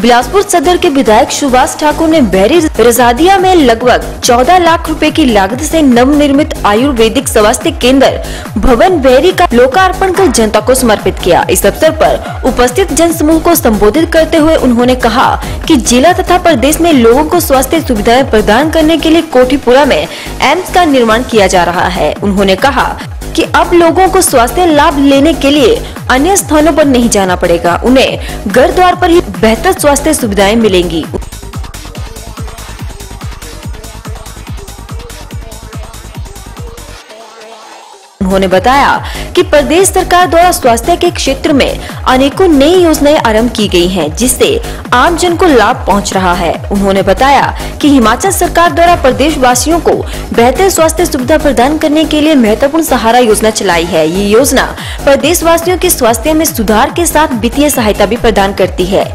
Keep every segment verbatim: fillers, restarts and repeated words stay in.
बिलासपुर सदर के विधायक सुभाष ठाकुर ने बहरी रजादिया में लगभग चौदह लाख रुपए की लागत से नवनिर्मित आयुर्वेदिक स्वास्थ्य केंद्र भवन बहरी का लोकार्पण कर जनता को समर्पित किया। इस अवसर पर उपस्थित जन समूह को संबोधित करते हुए उन्होंने कहा कि जिला तथा प्रदेश में लोगों को स्वास्थ्य सुविधाएं प्रदान करने के लिए कोठीपुरा में एम्स का निर्माण किया जा रहा है। उन्होंने कहा कि अब लोगों को स्वास्थ्य लाभ लेने के लिए अन्य स्थानों पर नहीं जाना पड़ेगा, उन्हें घर द्वार पर ही बेहतर स्वास्थ्य सुविधाएं मिलेंगी। उन्होंने बताया कि प्रदेश सरकार द्वारा स्वास्थ्य के क्षेत्र में अनेकों नई योजनाएं आरंभ की गई हैं, जिससे आम जन को लाभ पहुंच रहा है। उन्होंने बताया कि हिमाचल सरकार द्वारा प्रदेश वासियों को बेहतर स्वास्थ्य सुविधा प्रदान करने के लिए महत्वपूर्ण सहारा योजना चलाई है। ये योजना प्रदेश वासियों के स्वास्थ्य में सुधार के साथ वित्तीय सहायता भी प्रदान करती है।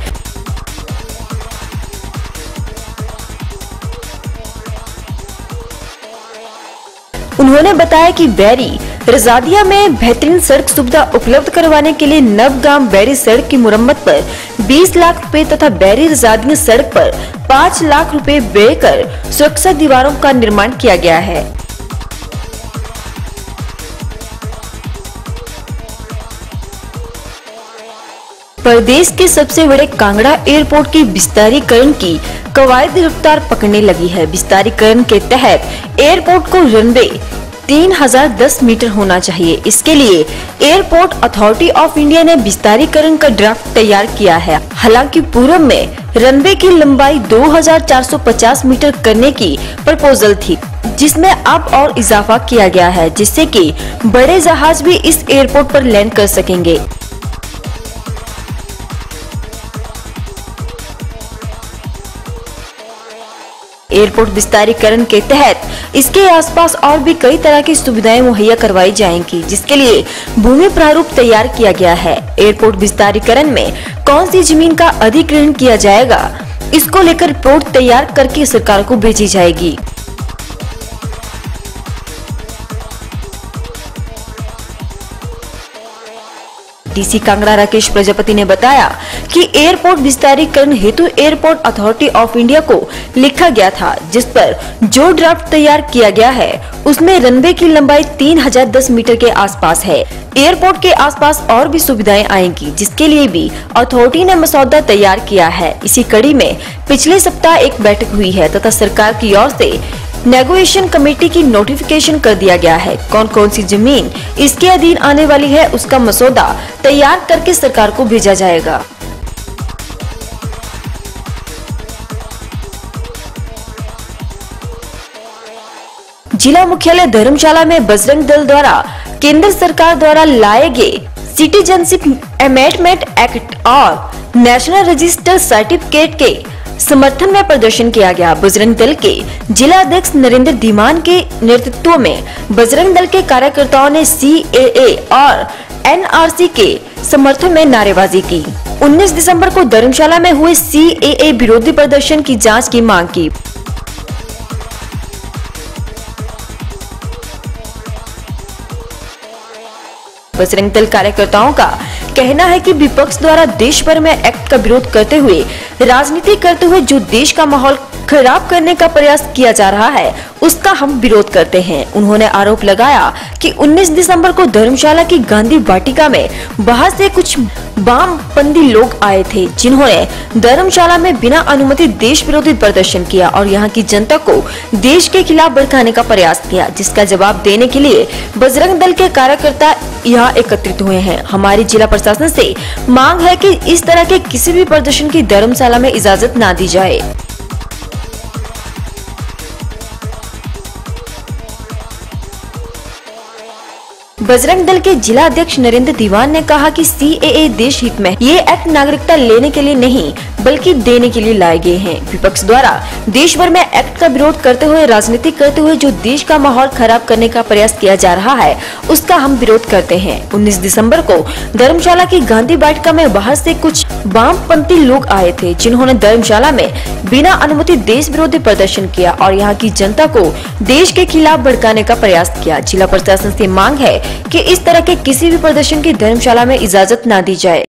उन्होंने बताया कि बहरी रजादिया में बेहतरीन सड़क सुविधा उपलब्ध करवाने के लिए नवगाम बहरी सड़क की मुरम्मत पर बीस लाख रुपए तथा बहरी रजादिया सड़क पर पाँच लाख रुपए व्यय कर सुरक्षा दीवारों का निर्माण किया गया है। प्रदेश के सबसे बड़े कांगड़ा एयरपोर्ट की विस्तारीकरण की कवायद रफ्तार पकड़ने लगी है। विस्तारीकरण के तहत एयरपोर्ट को रनवे तीन हजार दस मीटर होना चाहिए। इसके लिए एयरपोर्ट अथॉरिटी ऑफ इंडिया ने विस्तारीकरण का ड्राफ्ट तैयार किया है। हालांकि पूर्व में रनवे की लंबाई दो हजार चार सौ पचास मीटर करने की प्रपोजल थी, जिसमें अब और इजाफा किया गया है, जिससे कि बड़े जहाज भी इस एयरपोर्ट पर लैंड कर सकेंगे। एयरपोर्ट विस्तारीकरण के तहत इसके आसपास और भी कई तरह की सुविधाएं मुहैया करवाई जाएंगी, जिसके लिए भूमि प्रारूप तैयार किया गया है। एयरपोर्ट विस्तारीकरण में कौन सी जमीन का अधिग्रहण किया जाएगा, इसको लेकर रिपोर्ट तैयार करके सरकार को भेजी जाएगी। डीसी कांगड़ा राकेश प्रजापति ने बताया कि एयरपोर्ट विस्तारीकरण हेतु एयरपोर्ट अथॉरिटी ऑफ इंडिया को लिखा गया था, जिस पर जो ड्राफ्ट तैयार किया गया है उसमें रनवे की लंबाई तीन हजार दस मीटर के आसपास है। एयरपोर्ट के आसपास और भी सुविधाएं आएंगी, जिसके लिए भी अथॉरिटी ने मसौदा तैयार किया है। इसी कड़ी में पिछले सप्ताह एक बैठक हुई है तथा सरकार की ओर से नेगोशिएशन कमेटी की नोटिफिकेशन कर दिया गया है। कौन कौन सी जमीन इसके अधीन आने वाली है, उसका मसौदा तैयार करके सरकार को भेजा जाएगा। जिला मुख्यालय धर्मशाला में बजरंग दल द्वारा केंद्र सरकार द्वारा लाए गए सिटीजनशिप अमेंडमेंट एक्ट और नेशनल रजिस्टर सर्टिफिकेट के समर्थन में प्रदर्शन किया गया। बजरंग दल के जिला अध्यक्ष नरेंद्र धीमान के नेतृत्व में बजरंग दल के कार्यकर्ताओं ने सी ए ए और एन आर सी के समर्थन में नारेबाजी की। उन्नीस दिसंबर को धर्मशाला में हुए सी ए ए विरोधी प्रदर्शन की जांच की मांग की। बजरंग दल कार्यकर्ताओं का कहना है कि विपक्ष द्वारा देश भर में एक्ट का विरोध करते हुए राजनीति करते हुए जो देश का माहौल खराब करने का प्रयास किया जा रहा है, उसका हम विरोध करते हैं। उन्होंने आरोप लगाया कि उन्नीस दिसंबर को धर्मशाला की गांधी वाटिका में बाहर से कुछ वामपंथी लोग आए थे, जिन्होंने धर्मशाला में बिना अनुमति देश विरोधी प्रदर्शन किया और यहां की जनता को देश के खिलाफ भड़काने का प्रयास किया, जिसका जवाब देने के लिए बजरंग दल के कार्यकर्ता यहाँ एकत्रित हुए हैं। हमारी जिला प्रशासन से मांग है कि इस तरह के किसी भी प्रदर्शन की धर्मशाला में इजाजत न दी जाए। बजरंग दल के जिला अध्यक्ष नरेंद्र दीवान ने कहा कि सी ए ए देश हित में ये एक्ट नागरिकता लेने के लिए नहीं बल्कि देने के लिए लाए गए हैं। विपक्ष द्वारा देश भर में एक्ट का विरोध करते हुए राजनीति करते हुए जो देश का माहौल खराब करने का प्रयास किया जा रहा है, उसका हम विरोध करते हैं। उन्नीस दिसंबर को धर्मशाला की गांधी वाटिका में बाहर से कुछ वामपंथी लोग आए थे, जिन्होंने धर्मशाला में बिना अनुमति देश विरोधी प्रदर्शन किया और यहाँ की जनता को देश के खिलाफ भड़काने का प्रयास किया। जिला प्रशासन से मांग है कि इस तरह के किसी भी प्रदर्शन की धर्मशाला में इजाजत न दी जाए।